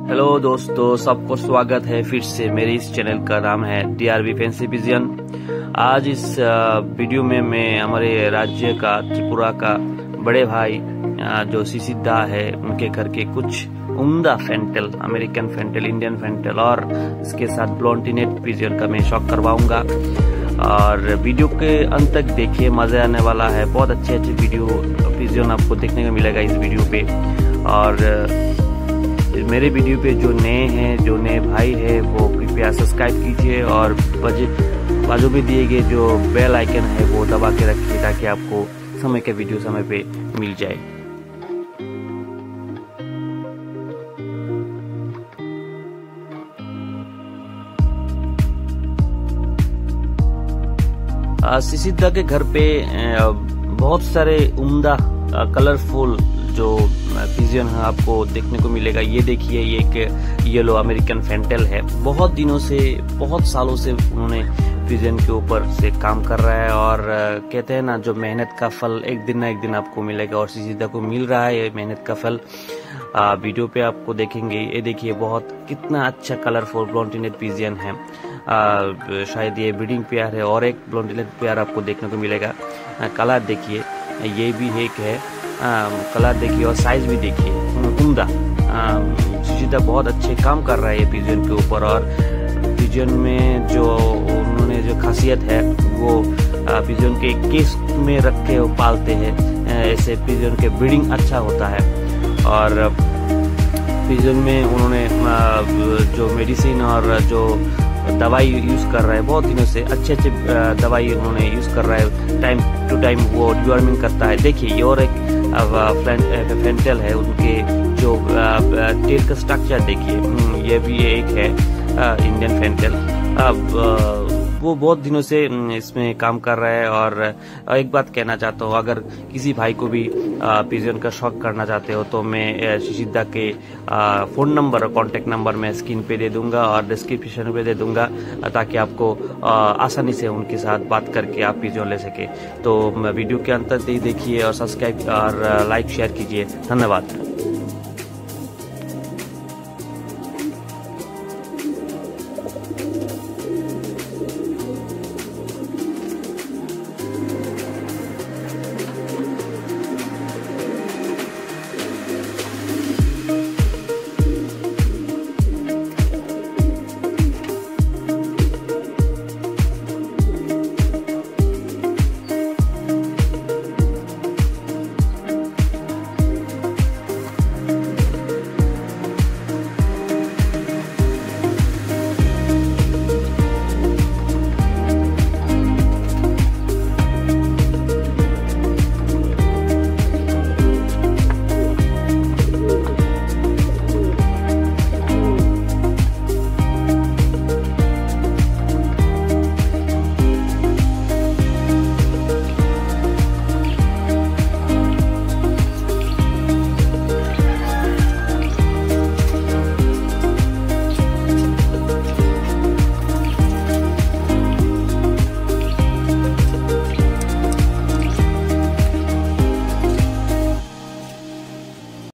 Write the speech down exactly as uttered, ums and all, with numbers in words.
Hello दोस्तों, सबको स्वागत है फिर से। मेरे इस चैनल का नाम है टीआरवी फैंसी विजन। आज इस वीडियो में मैं हमारे राज्य का त्रिपुरा का बड़े भाई जो सिसिदा है उनके घर के कुछ उम्दा फेंटल, अमेरिकन फेंटल, इंडियन फेंटल और इसके साथ ब्लॉन्टिनेट पिजियन का मैं शौक करवाऊंगा। और वीडियो के अंत तक देखिए, मजा आने वाला है। बहुत अच्छे अच्छे वीडियो पिजियन आपको देखने को मिलेगा इस वीडियो पे। और मेरे वीडियो पे जो नए हैं, जो नए भाई है, वो कृपया सब्सक्राइब कीजिए और बाजू में दिए गए जो बेल आइकन है वो दबा के रखिए ताकि आपको समय के वीडियो समय पे मिल जाए। सिसिदा के घर पे बहुत सारे उम्दा कलरफुल जो पिजियन आपको देखने को मिलेगा। ये देखिए, ये एक येलो अमेरिकन फेंटल है। बहुत दिनों से, बहुत सालों से उन्होंने पिजियन के ऊपर से काम कर रहा है और कहते हैं ना, जो मेहनत का फल एक दिन ना एक दिन आपको मिलेगा और सिसिदा को मिल रहा है ये मेहनत का फल। आ, वीडियो पे आपको देखेंगे। ये देखिए, बहुत कितना अच्छा कलरफुल ब्लॉन्टिनेट पिजियन है। आ, शायद ये ब्रीडिंग पेयर है और एक ब्लॉन्टिनेट पेयर आपको देखने को मिलेगा। कलर देखिए, ये भी एक है। कलर देखिए और साइज भी देखिए, उम्दा। सिसिदा बहुत अच्छे काम कर रहा है ये पिजियन के ऊपर। और पिजियन में जो उन्होंने जो खासियत है वो पिजियन के केस में रख के पालते हैं। ऐसे पिजियन के ब्रीडिंग अच्छा होता है। और पिजियन में उन्होंने जो मेडिसिन और जो दवाई यूज कर रहा है बहुत दिनों से, अच्छे अच्छे दवाई उन्होंने यूज कर रहा है। टाइम टू टाइम वो डिवॉर्मिंग करता है। देखिए, ये और एक फेंटल है। उनके जो टेल का स्ट्रक्चर देखिए, ये भी एक है इंडियन फेंटल। अब वो बहुत दिनों से इसमें काम कर रहा है। और एक बात कहना चाहता हूँ, अगर किसी भाई को भी पिजियन का शौक करना चाहते हो तो मैं सिसिदा के फोन नंबर और कांटेक्ट नंबर मैं स्क्रीन पे दे दूंगा और डिस्क्रिप्शन पे दे दूंगा ताकि आपको आसानी से उनके साथ बात करके आप पिजियन ले सके। तो वीडियो के अंत तक देखिए और सब्सक्राइब और लाइक शेयर कीजिए। धन्यवाद।